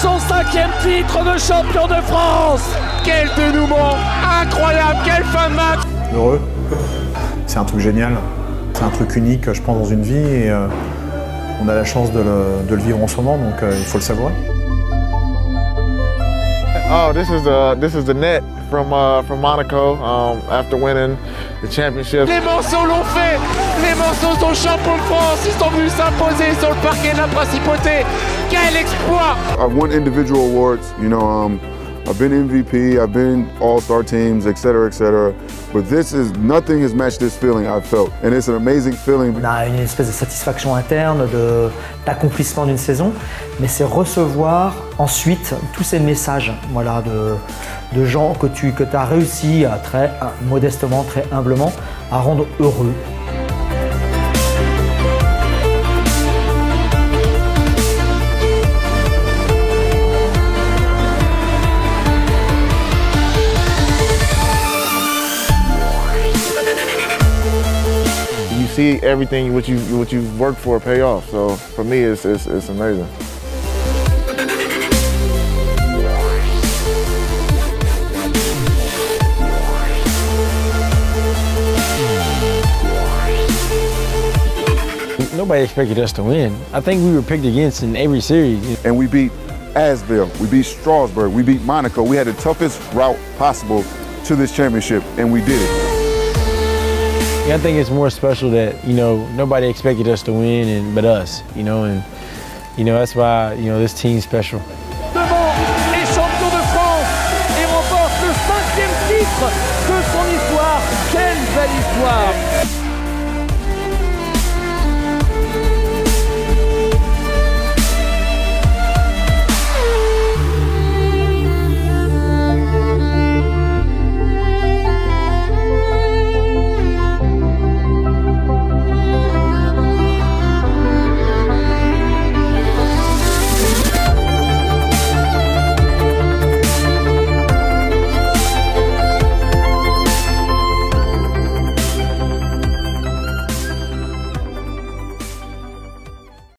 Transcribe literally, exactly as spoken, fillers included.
Son cinquième titre de champion de France. Quel dénouement incroyable, quelle fin de match. Heureux, c'est un truc génial, c'est un truc unique je pense dans une vie et euh, on a la chance de le, de le vivre en ce moment donc euh, il faut le savourer. Oh, this is the this is the net from uh, from Monaco um, after winning the championship. Les Monceaux l'ont fait. Les Monceaux sont champions de France. Ils sont venus s'imposer sur le parquet de la Principauté. Quel exploit! I've won individual awards. You know, um, I've been M V P. I've been All-Star teams, et cetera, et cetera. But this is nothing has matched this feeling I've felt, and it's an amazing feeling. On a une espèce de satisfaction interne de d'accomplissement d'une saison, mais c'est recevoir ensuite tous ces messages, voilà, de, de gens que tu que as réussi à très à, modestement, très humblement, à rendre heureux. You see everything what you what you've worked for pay off. So for me, it's it's, it's amazing. Nobody expected us to win. I think we were picked against in every series. And we beat Asville, we beat Strasbourg, we beat Monaco. We had the toughest route possible to this championship, and we did it. I think it's more special that, you know, nobody expected us to win and but us, you know, and you know that's why, you know, this team's special. Devant et champion de France et remporte le cinquième titre de son histoire. Quelle belle histoire!